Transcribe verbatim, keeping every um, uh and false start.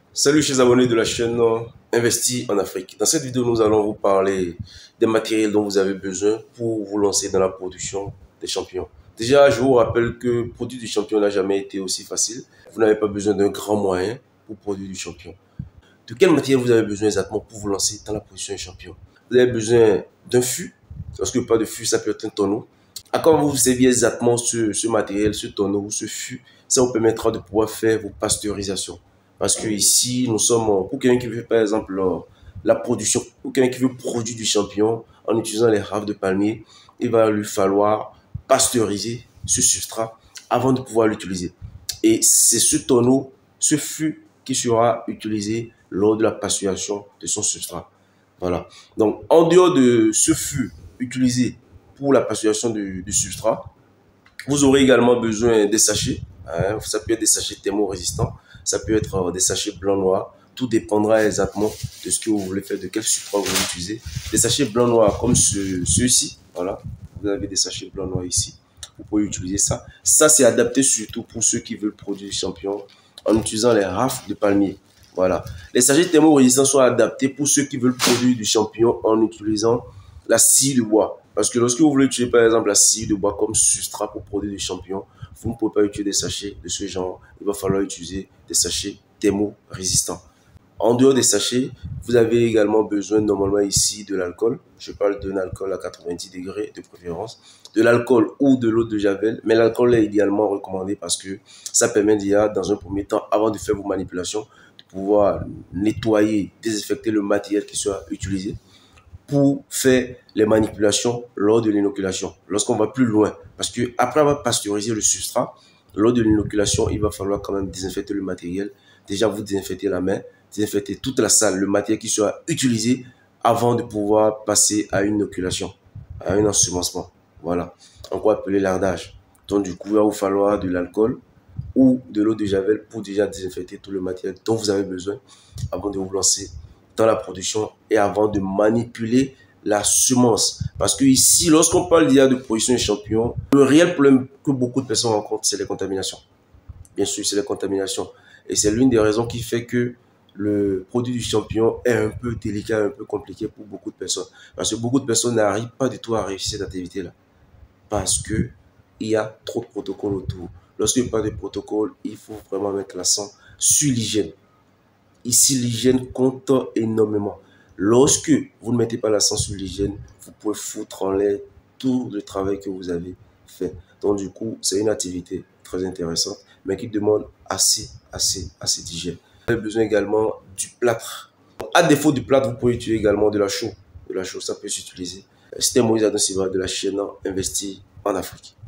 Salut chers abonnés de la chaîne Investi en Afrique. Dans cette vidéo, nous allons vous parler des matériels dont vous avez besoin pour vous lancer dans la production des champignons. Déjà, je vous rappelle que produire du champignon n'a jamais été aussi facile. Vous n'avez pas besoin d'un grand moyen pour produire du champignon. De quel matériel vous avez besoin exactement pour vous lancer dans la production des champignons? Vous avez besoin d'un fût. Lorsque pas de fût, ça peut être un tonneau. À quoi vous vous servez exactement ce, ce matériel, ce tonneau ou ce fût? Ça vous permettra de pouvoir faire vos pasteurisations. Parce que ici, nous sommes, pour quelqu'un qui veut par exemple la production, pour quelqu'un qui veut produire du champignon en utilisant les raves de palmier, il va lui falloir pasteuriser ce substrat avant de pouvoir l'utiliser. Et c'est ce tonneau, ce fût qui sera utilisé lors de la pasteurisation de son substrat. Voilà. Donc, en dehors de ce fût utilisé pour la pasteurisation du, du substrat, vous aurez également besoin des sachets. Hein, ça peut être des sachets thermorésistants. Ça peut être des sachets blanc-noir. Tout dépendra exactement de ce que vous voulez faire, de quel substrat vous voulez utiliser. Des sachets blanc-noir comme ceux-ci. Voilà. Vous avez des sachets blanc-noir ici. Vous pouvez utiliser ça. Ça, c'est adapté surtout pour ceux qui veulent produire des champignons en utilisant les rafles de palmier. Voilà. Les sachets thermorésistants sont adaptés pour ceux qui veulent produire du champignon en utilisant la scie de bois. Parce que lorsque vous voulez utiliser par exemple la scie de bois comme substrat pour produire des champignons, vous ne pouvez pas utiliser des sachets de ce genre. Il va falloir utiliser des sachets thermorésistants. En dehors des sachets, vous avez également besoin normalement ici de l'alcool. Je parle d'un alcool à quatre-vingt-dix degrés de préférence. De l'alcool ou de l'eau de javel. Mais l'alcool est idéalement recommandé parce que ça permet déjà dans un premier temps, avant de faire vos manipulations, de pouvoir nettoyer, désinfecter le matériel qui sera utilisé pour faire les manipulations lors de l'inoculation. Lorsqu'on va plus loin, parce que après avoir pasteurisé le substrat, lors de l'inoculation, il va falloir quand même désinfecter le matériel. Déjà, vous désinfectez la main, désinfecter toute la salle, le matériel qui sera utilisé avant de pouvoir passer à une inoculation, à un ensemencement. Voilà, encore appelé lardage. Donc du coup, il va vous falloir de l'alcool ou de l'eau de javel pour déjà désinfecter tout le matériel dont vous avez besoin avant de vous lancer dans la production et avant de manipuler la semence. Parce que ici, lorsqu'on parle déjà de production de champignons, le réel problème que beaucoup de personnes rencontrent, c'est les contaminations. Bien sûr, c'est les contaminations. Et c'est l'une des raisons qui fait que le produit du champignon est un peu délicat, un peu compliqué pour beaucoup de personnes. Parce que beaucoup de personnes n'arrivent pas du tout à réussir cette activité-là. Parce qu'il y a trop de protocoles autour. Lorsqu'il n'y a pas de protocole, il faut vraiment mettre l'accent sur l'hygiène. Ici, l'hygiène compte énormément. Lorsque vous ne mettez pas l'accent sur l'hygiène, vous pouvez foutre en l'air tout le travail que vous avez fait. Donc, du coup, c'est une activité très intéressante, mais qui demande assez, assez, assez d'hygiène. Vous avez besoin également du plâtre. À défaut du plâtre, vous pouvez utiliser également de la chaux. De la chaux, ça peut s'utiliser. C'était Moïse Adon Silva de la chaîne Investi en Afrique.